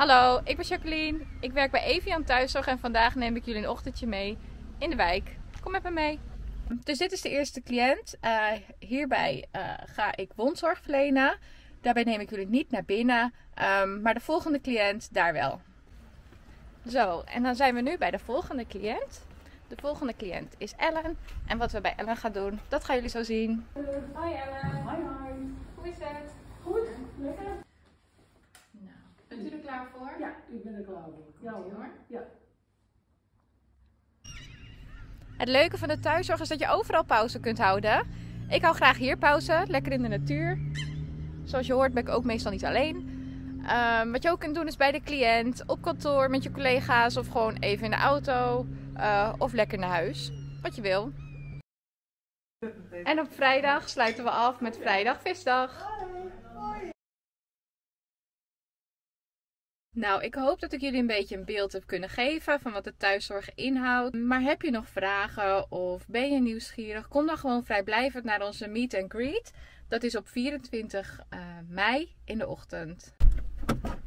Hallo, ik ben Jacqueline. Ik werk bij Evian Thuiszorg en vandaag neem ik jullie een ochtendje mee in de wijk. Kom met me mee. Dus dit is de eerste cliënt. Hierbij ga ik wondzorg verlenen. Daarbij neem ik jullie niet naar binnen, maar de volgende cliënt daar wel. Zo, en dan zijn we nu bij de volgende cliënt. De volgende cliënt is Ellen. En wat we bij Ellen gaan doen, dat gaan jullie zo zien. Hoi Ellen. Hoi. Hoe is het? Goed, lekker. Nou, bent u er klaar voor? Ja, ik ben er klaar voor. Ja hoor. Ja. Het leuke van de thuiszorg is dat je overal pauze kunt houden. Ik hou graag hier pauze, lekker in de natuur. Zoals je hoort ben ik ook meestal niet alleen. Wat je ook kunt doen is bij de cliënt, op kantoor met je collega's of gewoon even in de auto of lekker naar huis. Wat je wil. En op vrijdag sluiten we af met vrijdag visdag. Nou, ik hoop dat ik jullie een beetje een beeld heb kunnen geven van wat de thuiszorg inhoudt. Maar heb je nog vragen of ben je nieuwsgierig? Kom dan gewoon vrijblijvend naar onze meet and greet. Dat is op 24 mei in de ochtend.